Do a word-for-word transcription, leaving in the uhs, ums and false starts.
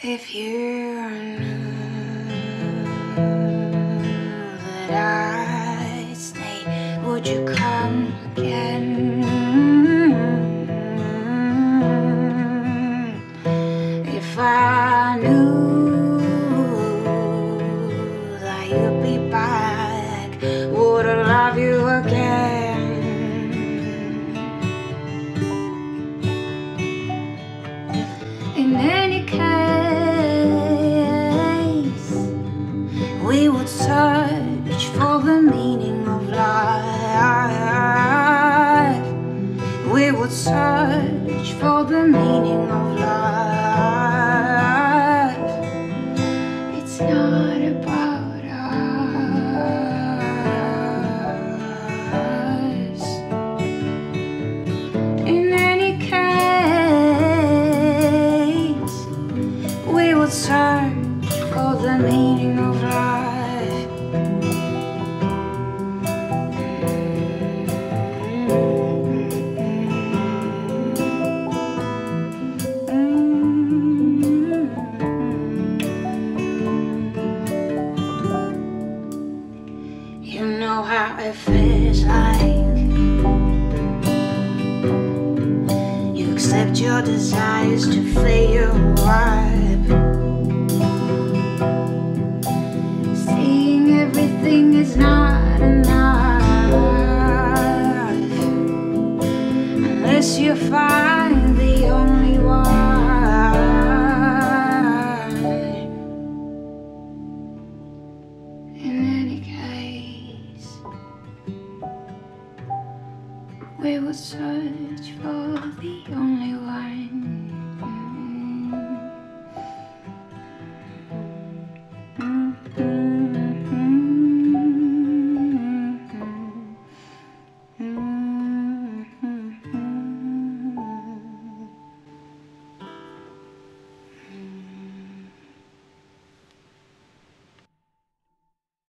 If you knew that I'd stay, would you come again? If I knew that you'd be back, would I love you again? In any case, we would search for the meaning of life. We would search for the meaning of life. It's not about us. In any case, we would search for the meaning of life. You know how it feels like you accept your desires to fade your vibe, seeing everything is not enough unless you find